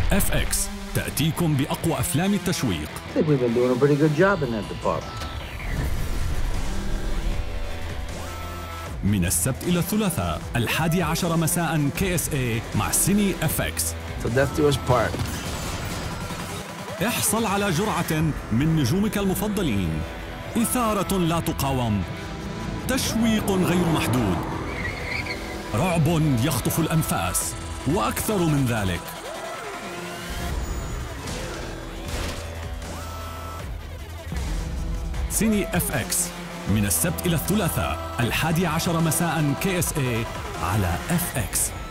اف اكس تأتيكم بأقوى أفلام التشويق. I think we've been doing a pretty good job in that department. من السبت إلى الثلاثاء 11 مساء KSA مع سيني اف اكس. Till death do us part. احصل على جرعة من نجومك المفضلين، إثارة لا تقاوم، تشويق غير محدود، رعب يخطف الأنفاس، وأكثر من ذلك. سيني اف اكس من السبت إلى الثلاثاء 11 مساء KSA على اف اكس.